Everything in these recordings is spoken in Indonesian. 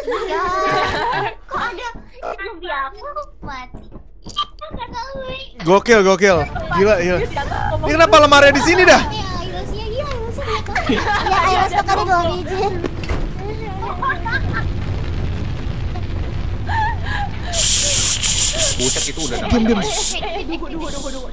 Ya, kok ada zombie aku mati? Nggak tahu. Gokil. Gila. Ini kenapa lemarinya di sini dah? Ya, Irosnya gila, Irosnya banyak. Ya, Iros tuh kan doang izin. Buset itu udah Diam. Dugu.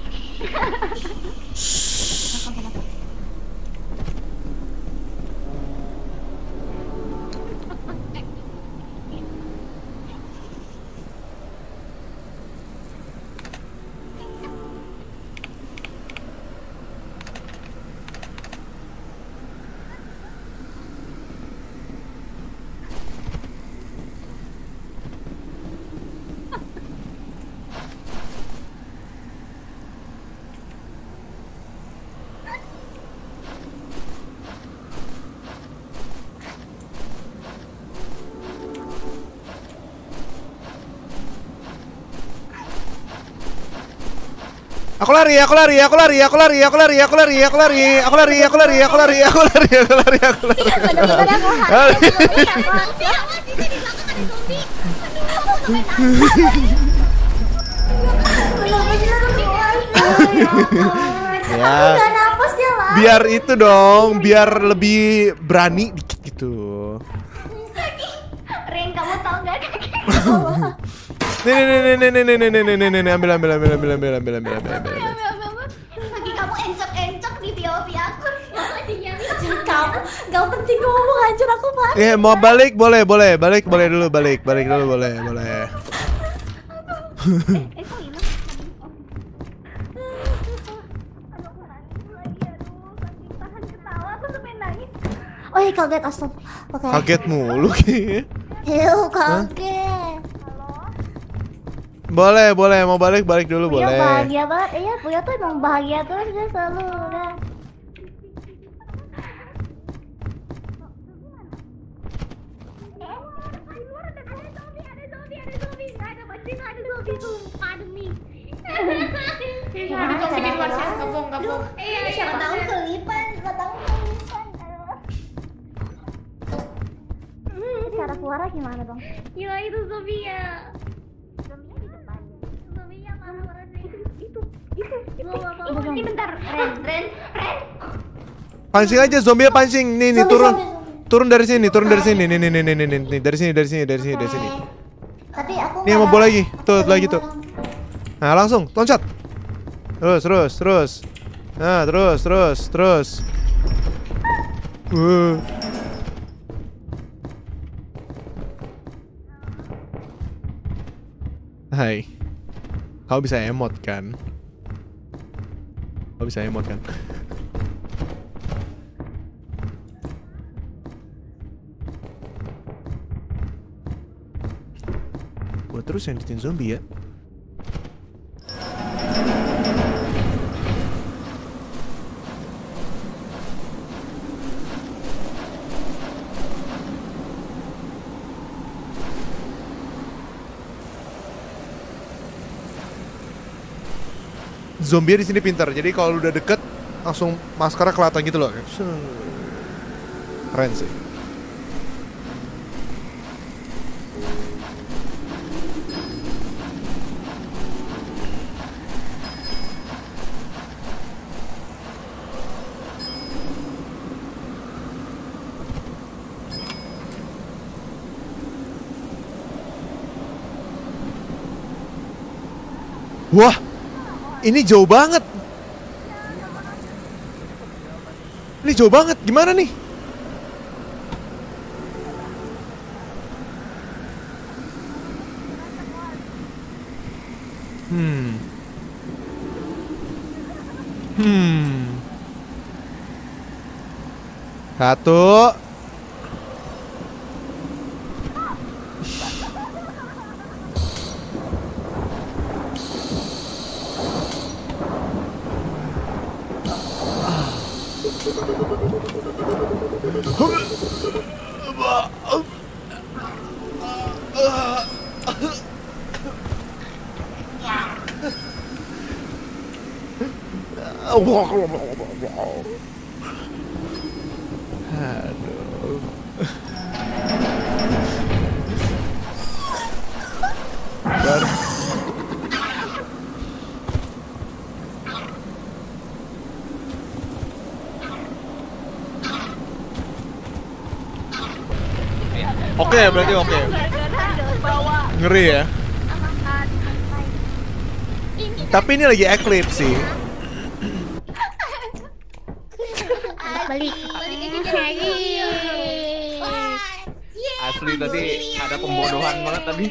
Aku lari. Bener-bener aku harus. Ya. Udah napas dia lah. Biar itu dong, biar lebih berani dikit gitu. Ren, kamu tau gak? Nih, ambil. Lagi kamu encok di POV aku. Kamu gak penting ngomong, hancur aku banget. Mau balik boleh dulu balik dulu boleh. Kok hilang? Tahan ketawa, aku sampai nangis. Oh iya, kaget, astaga. Oke. Kaget mulu kayaknya. Kaget. Boleh mau balik dulu Buya boleh. bahagia banget. Iya, Buya tuh emang bahagia terus dia selalu udah. Siapa tahu kelipan. Cara keluarnya gimana dong? Gila itu Zofia. Zombinya di depan. Zombinya marah-marah sih. Itu. Ini bentar. Ren. Pancing aja zombie pancing. Nih turun. Turun dari sini. Nih dari sini. Tapi aku Nih mau bola lagi. Tuh lagi tuh. Nah, langsung loncat. Terus. Nah, terus. Hai. Kau bisa emot kan? Gua terus yang ditin zombie ya. Zombie di sini pintar. Jadi kalau udah deket langsung maskernya kelihatan gitu loh. Keren sih. Wah, ini jauh banget. Gimana nih? Satu. Aduh. Akbar. Oke, berarti oke. Ngeri ya. Tapi ini lagi eclipse sih. Balik lagi. Asli tadi ada pembodohan banget tadi.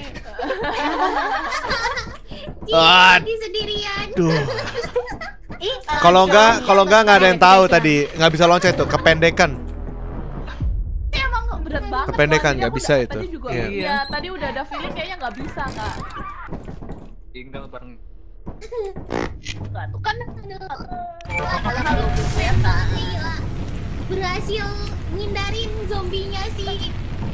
Lagi sendirian. Duh. Kalau enggak nggak ada yang tahu tadi, nggak bisa loncat tuh, kependekan. Emang berat banget. Kependekan, Tadi nggak aku bisa tadi itu. Juga, Iya. iya, tadi udah ada feeling kayaknya nggak bisa kak. Tinggal bareng. Nggak tuh kan. Kalau kelihatan. Berhasil ngindarin zombinya sih.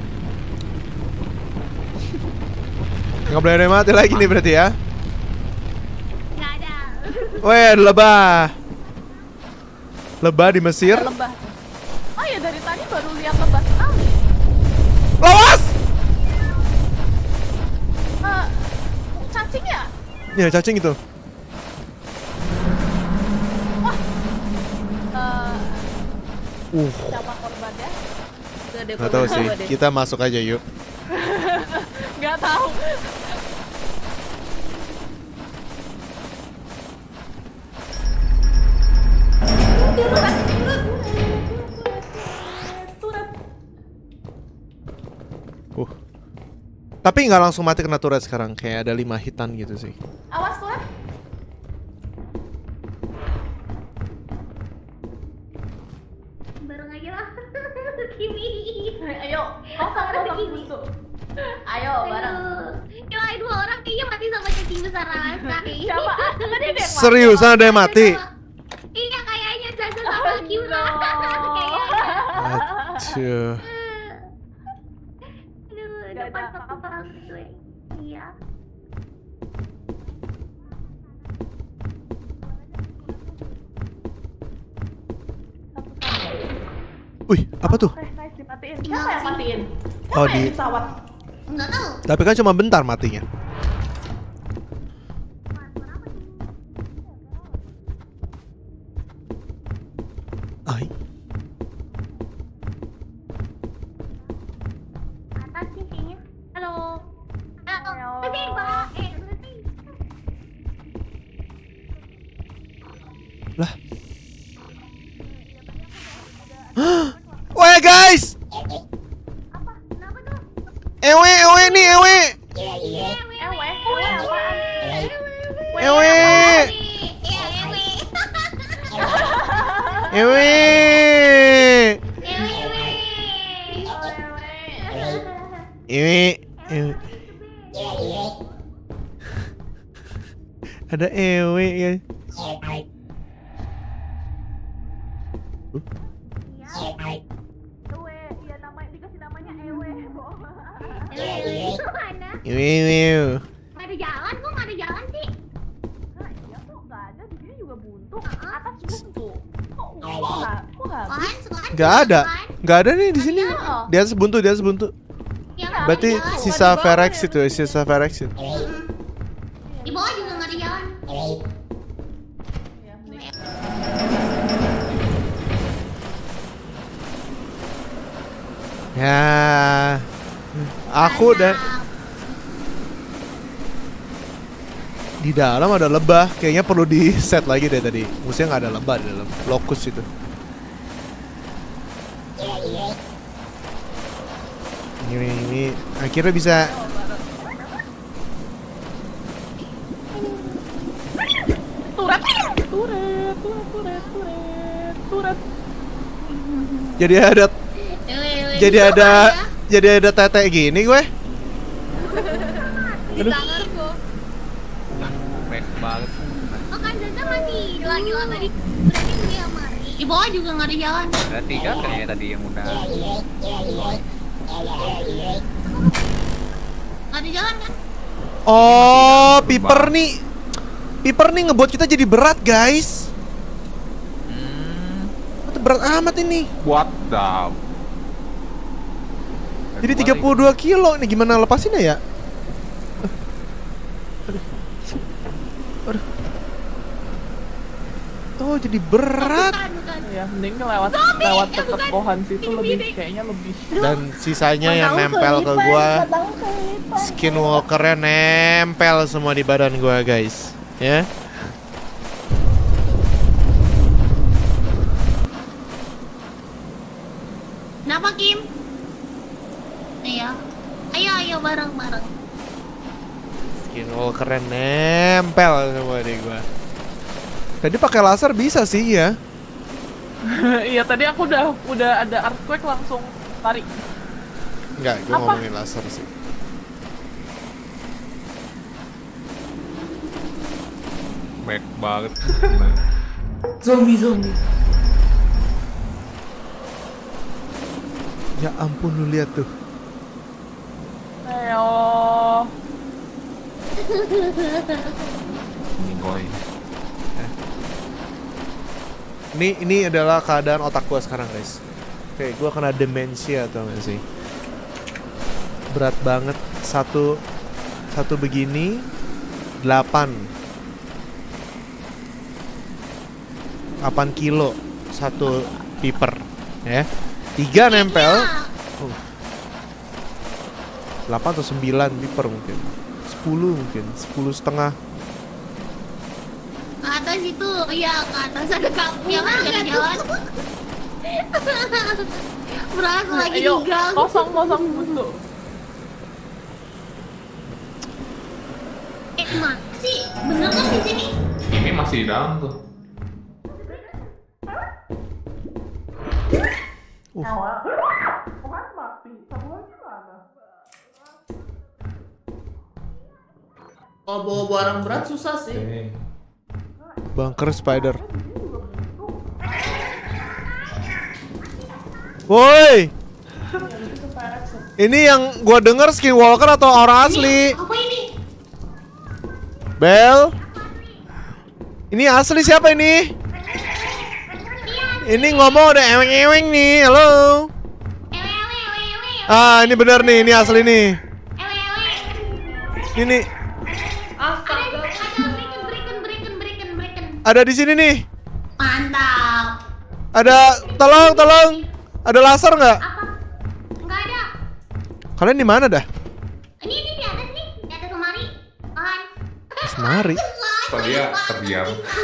Nggak boleh ada yang mati lagi nih berarti ya. Nggak ada. Weh, ada lebah. Lebah di Mesir. Ada lebah. Oh ya dari tadi baru lihat lebah sekali. Lawas! Cacing ya? Ya, cacing itu. Siapa korbannya? Nggak tahu sih. Kita masuk aja yuk. Nggak tahu. Tapi nggak langsung mati kena turret sekarang. Kayak ada 5 hitan gitu sih. Awas tuh. Bareng aja lah. Kimi. Ayo, kosong buntu. Ayo bareng. Yang lain 2 orang kayaknya mati sama cacing besar Alaska. Siapa? Tadi ada yang mati. Seriusan ada yang mati? Iya kayaknya Zaza sama Kira. Kayaknya. Aduh. Aduh, depan aku perang gitu ya. Iya. Wih, apa tuh? Nice, dimatiin. Siapa yang matiin? Oh, Siapa yang di- pesawat? Enggak tahu. Tapi kan cuma bentar matinya. Ay. Atas sih kayaknya. Halo. Halo. Halo. Berhenti, Mbak. Berhenti. Lah. Weh guys. Apa? Kenapa tuh? Ewe nih, ewe. Apaan? Ewe. Ewe. Ewe. Ewe. Ada ewe ya. Ewe, iya dikasih namanya Ewe. Ewe, ewe. Nggak ada jalan, kok nggak ada jalan sih? Nah, iya kok nggak ada, di sini juga buntu. Atas buntu. Kok nggak? Sekolah Nggak ada. Nggak ada nih di sini. Ada. Di atas buntu, di atas buntu. Berarti sisa Ferex itu, sisa Ferex itu. di bawah juga nggak ada jalan. Ya, mending. Ya. Aku dan di dalam ada lebah. Kayaknya perlu di set lagi deh tadi. Maksudnya nggak ada lebah di dalam lokus itu. Ini akhirnya bisa. Turet. Jadi ada tete gini gue. Di tanganku. Baik banget. Oh kan Zaza masih lagi lama di berarti dia mari. Di bawah juga nggak ada jalan. Berarti kan kayak tadi yang udah. Nggak ada jalan kan? Oh, Piper nih. Piper nih ngebuat kita jadi berat, guys. Berat amat ini. What the? Jadi 32 kilo nih, gimana lepasinnya ya? Oh, jadi berat. Ya, mending lewat dekat pohon situ lebih kayaknya lebih. Dan sisanya yang nempel ke gua, skinwalkernya nempel semua di badan gua, guys. Ya. Kenapa, Kim? Iya. Ayo bareng-bareng. Skinwalkernya nempel semua di gua. Tadi pakai laser bisa sih ya. Iya, tadi aku udah ada earthquake langsung lari. Enggak, gue ngomongin laser sih. Baik banget. Zombie. Ya ampun, lu lihat tuh. Ayo. Ninggoy. Ini adalah keadaan otak gua sekarang, guys. Oke, gua kena demensia atau enggak sih? Berat banget. Satu begini 8 kilo satu piper, ya. 3 nempel. 8 atau 9 piper mungkin. 10 mungkin, 10,5. Ke atas itu, iya ke atas ada kamu yang jalan-jalan. Berasa lagi Ayo, di gang. kosong dulu. Masih bener kan di sini? Ini masih di dalam tuh. Kalau bawa barang berat susah sih. Bunker spider. Woi. Ini yang gua denger skinwalker atau orang asli? Apa ini? Bel. Ini asli siapa ini? Ini ngomong udah eweng-eweng nih. Halo. Ah, ini bener nih, ini asli nih. Ini ada di sini nih. Mantap. Ada, tolong. Ada laser nggak? Apa? Nggak ada. Kalian di mana dah? Ini di atas nih, di atas lemari. Pohon. Lemari. Kok dia terdiam?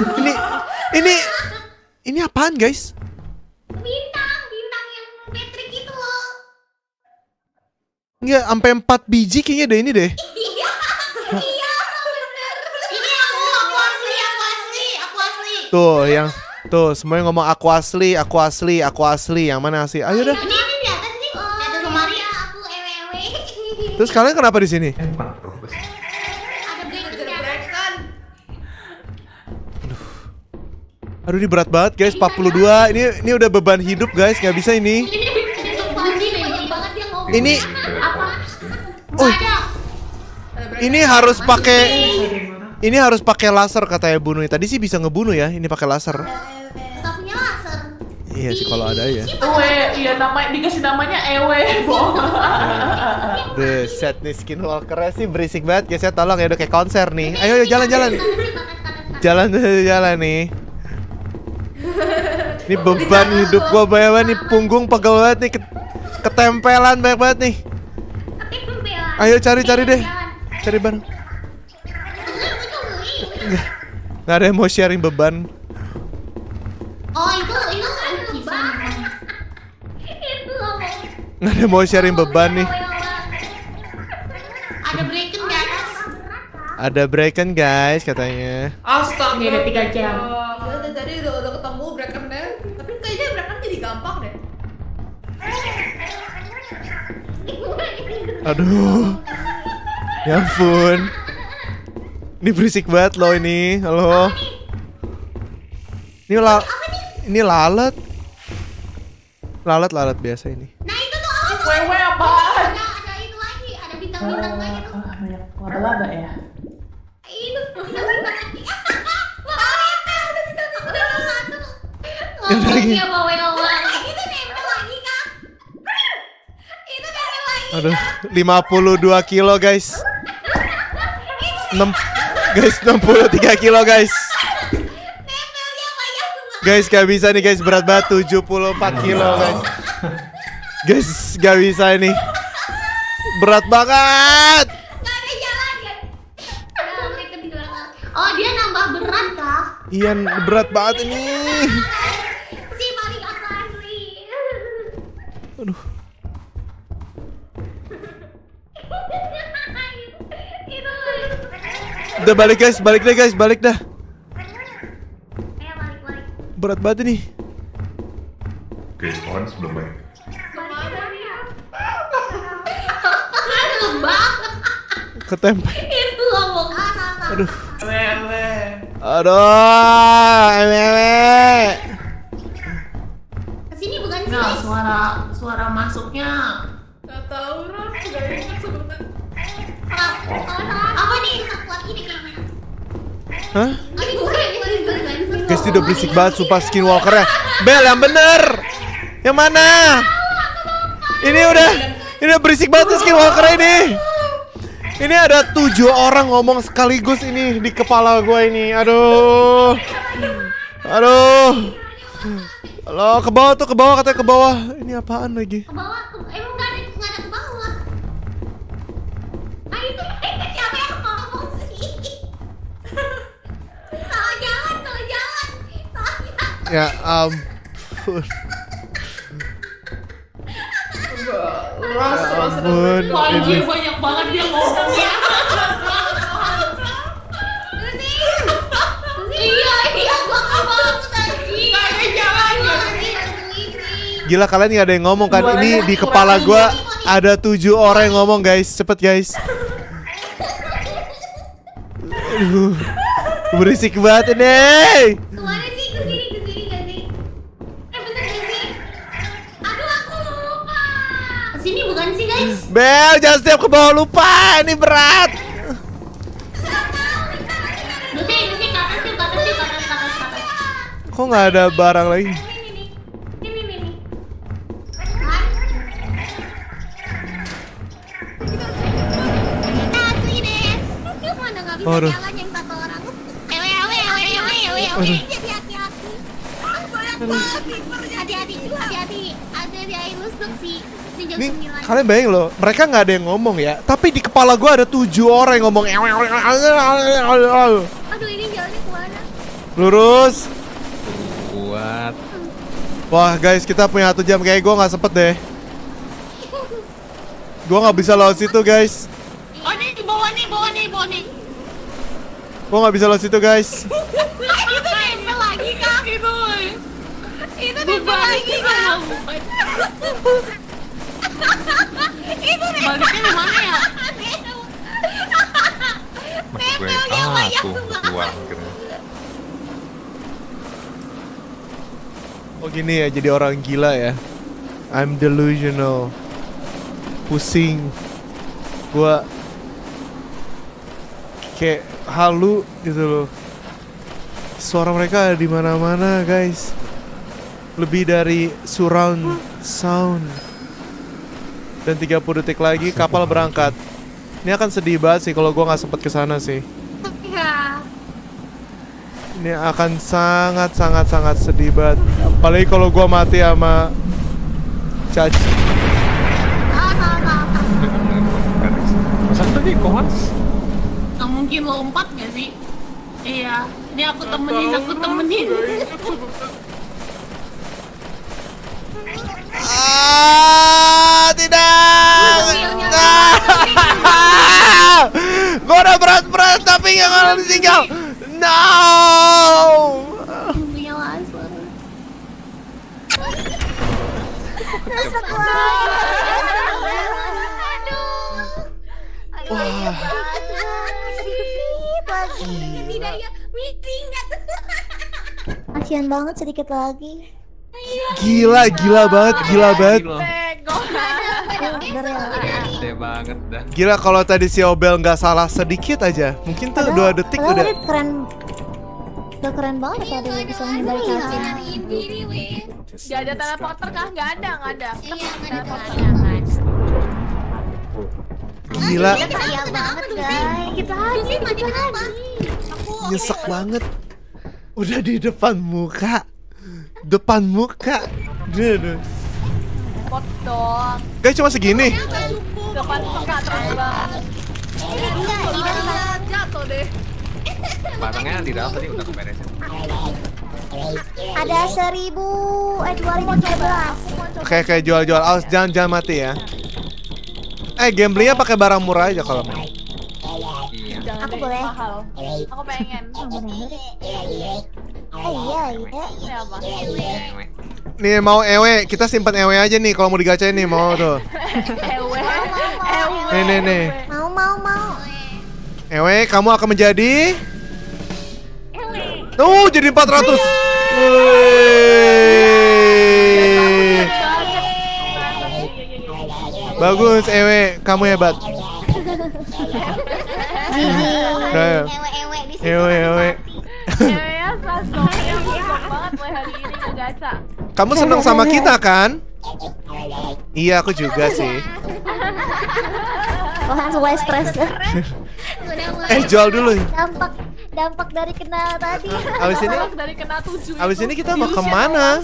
Ini apaan, guys? Bintang yang Patrick itu loh. Enggak, sampai 4 biji kayaknya deh ini deh. Iya, bener. Ini aku asli. Tuh, semuanya ngomong aku asli. Yang mana sih? Ayo dah. Ini di atas nih, di atas lemari aku ewe. Terus kalian kenapa di sini? Bukan terus. Ada breaking. Aduh, ini berat banget, guys. 42. Ini udah beban hidup, guys. Nggak bisa ini. Ini Nggak ada. Ini harus pakai laser katanya bunuh. Tadi sih bisa ngebunuh ya. Ini pakai laser. Nggak punya laser. Iya sih kalau ada ya. Iya dikasih namanya Ewe, bohong. The set nih skinwalkernya sih berisik banget, guys ya. Tolong ya, udah kayak konser nih. Ayo jalan. Jalan nih. Ini beban hidup gua banyak banget nih, punggung pegel banget nih, ketempelan banyak banget nih. Ayo cari deh. Cari bareng. Nggak ada yang mau sharing beban. Oh itu bang. Nggak ada yang mau sharing beban nih. Ada breaking guys. Ada breaken guys katanya. Astaga. Ini ada 3 jam. Udah tadi udah ketemu breakernya. Tapi kayaknya breaker jadi gampang deh. Aduh. Ya ampun. Ini berisik banget loh ini. Halo. Ini lalat. Lalat biasa ini. Nah itu tuh apa? Wewe apaan? Ada itu lagi, ada bintang-bintang lagi tuh. Banyak laba ya. Itu bintang-bintang lagi. Wah, ada bintang-bintang udah satu. Lagi. Iya bawa itu nempel lagi kak. Itu nempel lagi. Aduh, 52 kilo guys. 63 kilo guys. Nempelnya banyak Guys, gak bisa nih guys, berat banget 74 kilo guys. Guys, gak bisa ini. Berat banget. Gak ada jalan kan? Oh dia nambah berat kah? Iya, berat banget ini. Si paling asli. Aduh. Udah balik guys, balik deh guys, balik dah. Berat banget ini. Oke, Owen sebelum baik. Ketempe. Itu ngomong Aduh. Aduh, ewe. kesini bukan sih? Nah, suara masuknya. Gak tau, Ron. Gak ingat sebenarnya. Apa nih? Kuat ini kayaknya. Hah? Ini bukan. Guys, ini udah berisik banget sumpah skinwalkernya. Bel, yang bener. Yang mana? Ini udah berisik banget skinwalker ini. Ini ada 7 orang ngomong sekaligus ini di kepala gue ini. Aduh. Halo, ke bawah tuh, ke bawah katanya ke bawah. Ini apaan lagi? Ke bawah, emang nggak ada ke bawah. Ah itu siapa yang ngomong sih? Salah jalan. Ya ampun. Ampun. Anjir, banyak banget dia ngomong ya. Iya, gua ke bawah tadi. Gak ada jalannya. Gila, kalian gak ada yang ngomong kan? Ini di kepala gue ada 7 orang yang ngomong guys. Cepet guys. Aduh, berisik banget ini. Kemana sih? Kesini gak sih? Bener gak sih? Aduh, aku lupa. Kesini bukan sih guys? Bel, jangan setiap ke bawah lupa. Ini berat. Duti, ke atas. Kok gak ada barang lagi? Ini. Asli deh. Mana nggak bisa Aduh. jalan yang satu orang. Jadi hati-hati. Hati-hati air lusuk sih. Nih, kalian bayangin loh, mereka nggak ada yang ngomong ya, tapi di kepala gue ada 7 orang yang ngomong. Aduh, ini jalannya kemana? Lurus. Kuat. Wah guys, kita punya 1 jam, kayak gue nggak sempet deh. Gue nggak bisa lewat situ guys. Oh ini di bawah nih. Gue nggak bisa lewat situ guys. Itu nempel lagi kak. Itu nempel lagi kak. Itu nempel. Baliknya di mana ya? Masuk gue aku keluar akhirnya. Oh gini ya, jadi orang gila ya. I'm delusional. Pusing. Gua kayak halu gitu loh. Suara mereka ada di mana-mana, guys. Lebih dari surround sound. Dan 30 detik lagi kapal berangkat. Ini akan sedih banget sih kalau gua nggak sempet kesana sih. Ya. Ini akan sangat sedih banget. Apalagi kalau gua mati sama Caci. Salah. Masa tadi Kohans? Nggak mungkin lompat nggak sih? Iya. Ini aku temenin. Tidak. Gua udah berat tapi yang harus ditinggal. No. Punya laser. Kasian banget, sedikit lagi. Gila banget. Gede banget dah. Gila, kalau tadi si Obel nggak salah sedikit aja, mungkin tuh 2 detik Padahal udah. dia keren banget tadi bisa menghindari Caci. Gak ada teleporter kah? Gak ada. Gila, Kaya banget guys. Kita lagi. nyesek banget. Udah di depan muka. Depan muka. Duh. Pot dong. Guys cuma segini. Depan muka terbang. Jatuh deh. Barangnya di dalam tadi udah keberesin. Ada 2013. Oke, jual. Awas jangan mati ya. Gamblingnya pakai barang murah aja kalau mau. Iya. Jangan Aku deh, boleh. mahal. Aku pengen. Iya. Ini apa? Nih mau ewe, kita simpan ewe aja nih kalau mau digacain nih mau tuh. Ewe. Nih. Mau. Ewe, kamu akan menjadi tuh jadi 400. Wih. Bagus Ewe, kamu hebat. Ewe di sini. Ewe. Ewe ya, sosok yang goblok banget mulai hari ini ngegaca. Kamu seneng sama kita kan? Iya, aku juga sih. Wah, mulai stres. Jual dulu. Dampak dari kena tadi. Abis ini, Dari kena 7 abis ini kita mau kemana?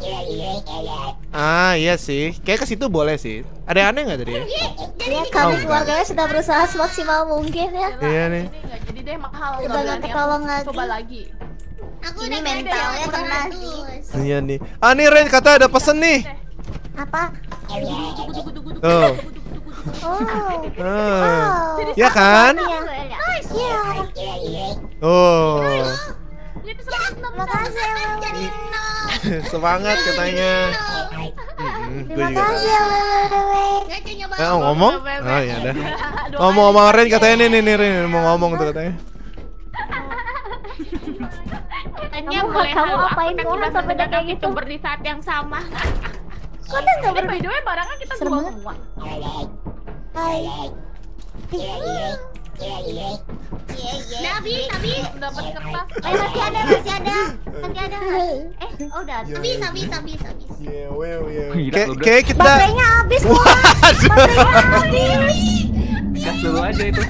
Iya sih, kayak ke situ boleh sih. Ada yang aneh nggak tadi? Ya, kami keluarganya sudah berusaha semaksimal mungkin ya. Iya nih. Ini nggak jadi deh mahal. Udah nggak nggak berani ketolong aku lagi. Coba lagi. Ini mentalnya kena sih. Iya nih. Nih Ren, kata ada pesen nih. Apa? Tuh. Oh. Ya kan? Iya. Oh. Makasih ya, Wewe. Semangat katanya. Gue Terima juga. kasih ya, Wewe. Ngomong? Oh iya dah. Ngomong Ren katanya nih Ren mau ngomong tuh katanya. Kamu apain Tuhan sampai udah kayak gitu? Di saat yang sama. Kok udah nggak By the way, barangnya kita Serem jual banget. semua. Hai. Nabi dapat kertas. Masih ada. Udah. Habis. Kayak kita. Baterainya habis, Wak. Waduh. Gas dulu aja itu.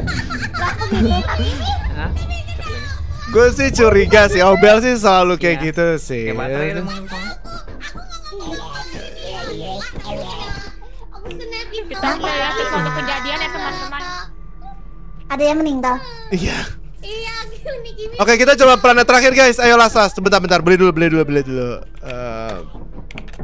Hah? Gue sih curiga sih, Obel sih selalu kayak Iya. gitu sih. Kayak baterai itu emang. Kita kreatif untuk kejadian ya teman-teman. Ada yang meninggal. Iya. Iya, gini. Oke, kita coba planet terakhir guys. Ayo Lasas, bentar beli dulu.